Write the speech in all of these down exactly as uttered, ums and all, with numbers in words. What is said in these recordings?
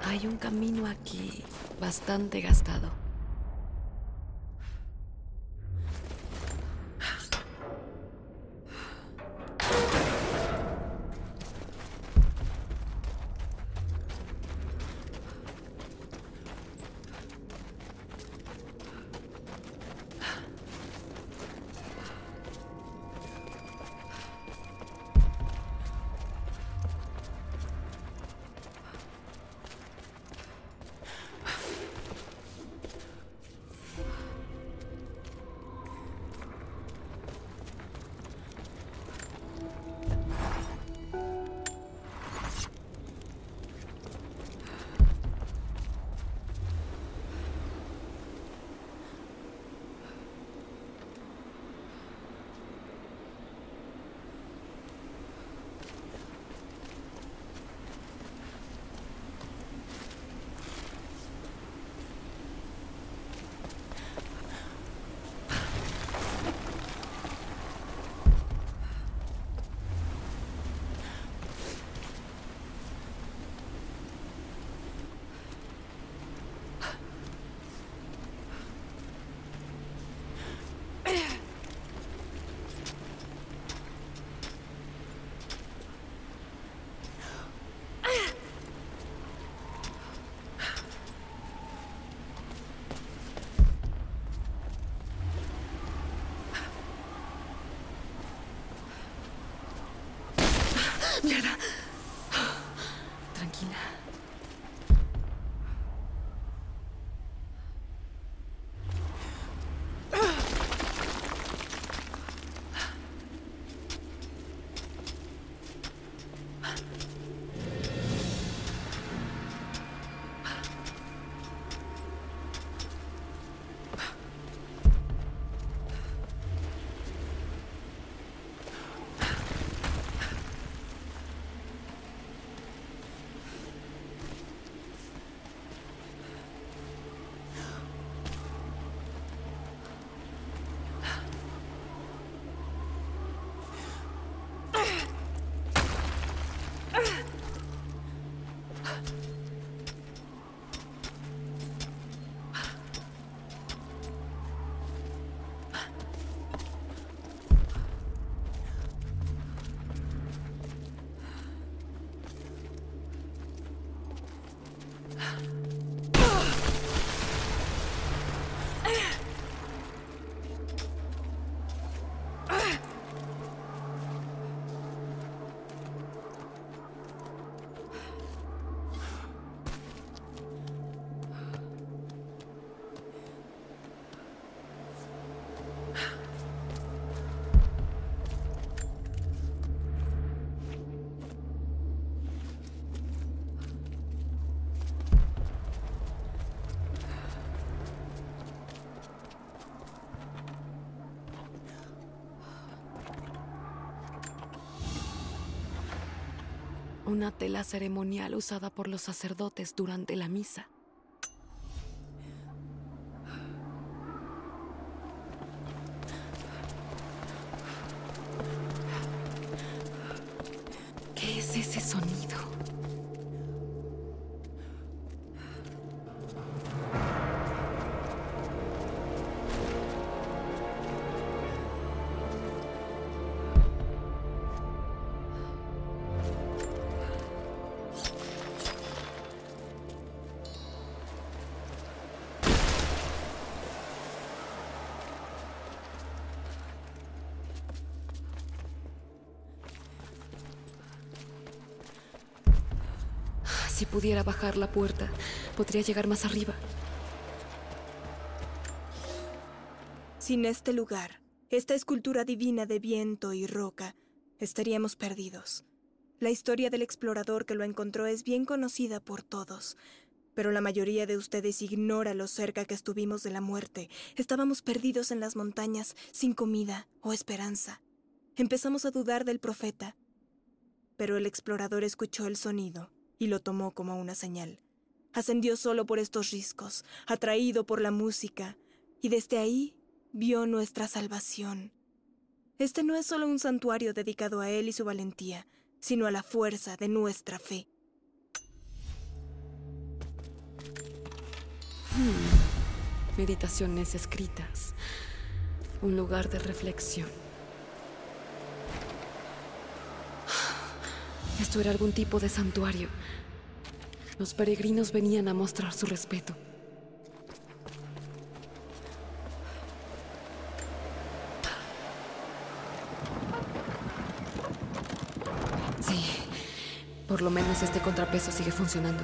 Hay un camino aquí bastante gastado. Mierda. Tranquila. Una tela ceremonial usada por los sacerdotes durante la misa. ¿Qué es ese sonido? Si pudiera bajar la puerta, podría llegar más arriba. Sin este lugar, esta escultura divina de viento y roca, estaríamos perdidos. La historia del explorador que lo encontró es bien conocida por todos, pero la mayoría de ustedes ignora lo cerca que estuvimos de la muerte. Estábamos perdidos en las montañas, sin comida o esperanza. Empezamos a dudar del profeta, pero el explorador escuchó el sonido y lo tomó como una señal. Ascendió solo por estos riscos, atraído por la música, y desde ahí vio nuestra salvación. Este no es solo un santuario dedicado a él y su valentía, sino a la fuerza de nuestra fe. meditaciones escritas, un lugar de reflexión. Esto era algún tipo de santuario. Los peregrinos venían a mostrar su respeto. Sí, por lo menos este contrapeso sigue funcionando.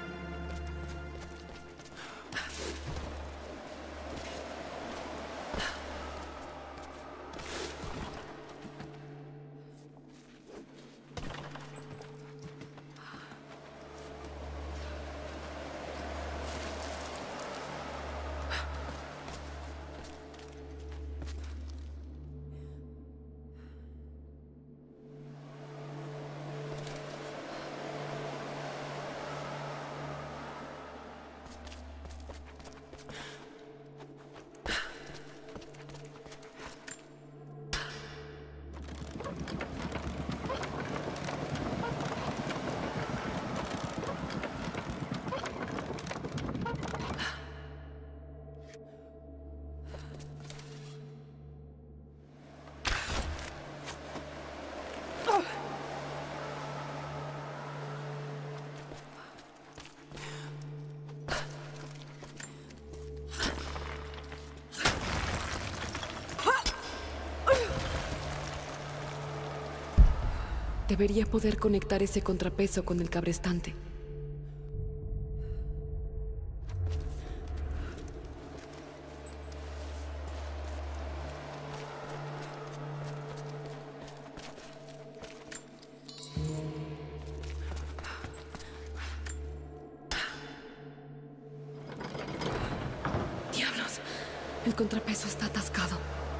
Debería poder conectar ese contrapeso con el cabrestante. ¡Diablos! El contrapeso está atascado.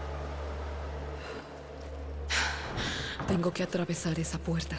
Tengo que atravesar esa puerta.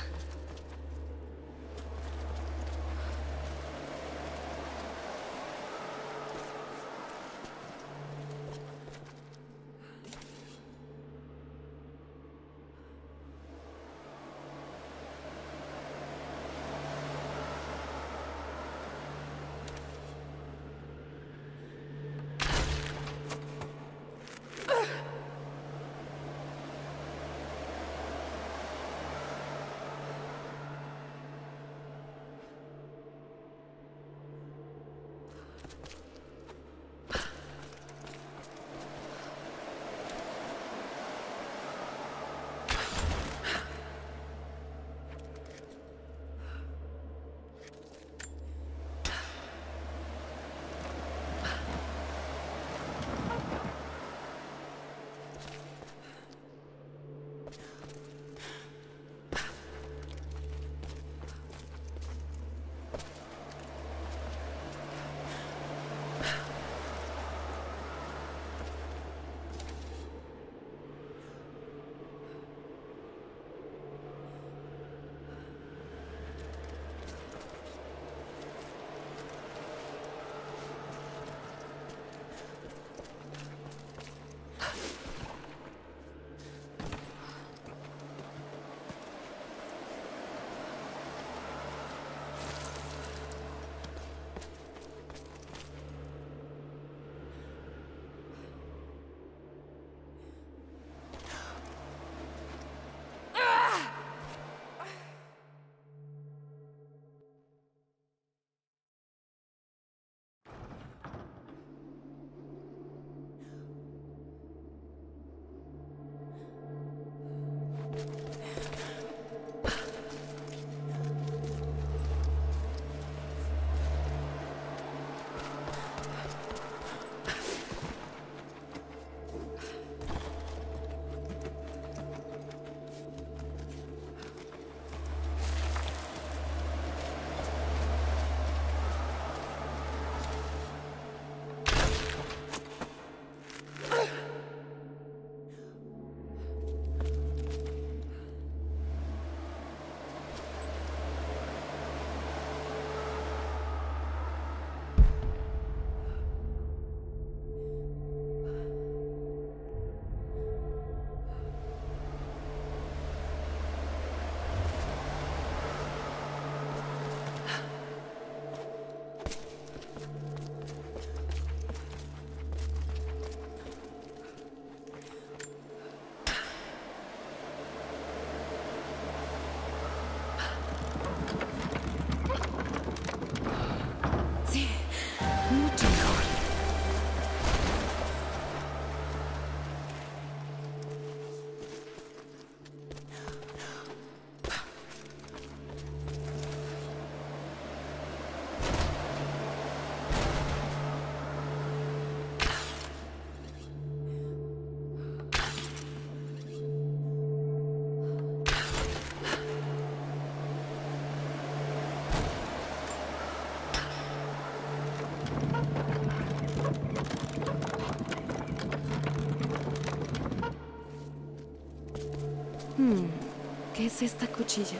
es esta cuchilla?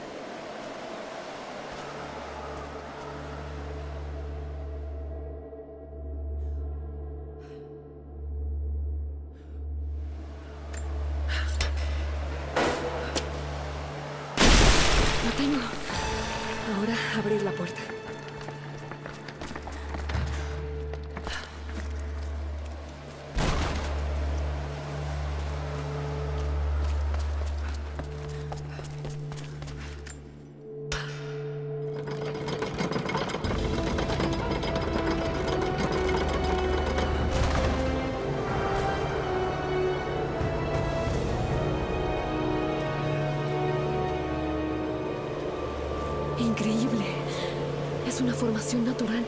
Lo tengo. Ahora abrir la puerta. Increíble. Es una formación natural.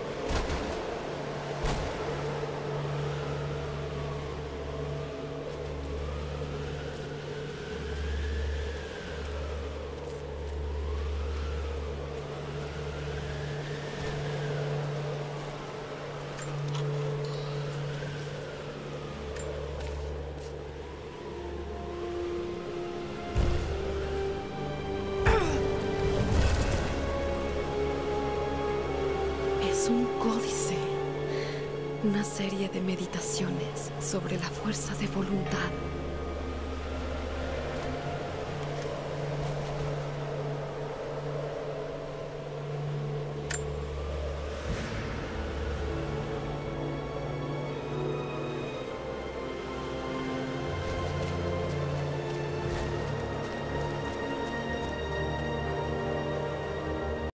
Es un códice, una serie de meditaciones sobre la fuerza de voluntad.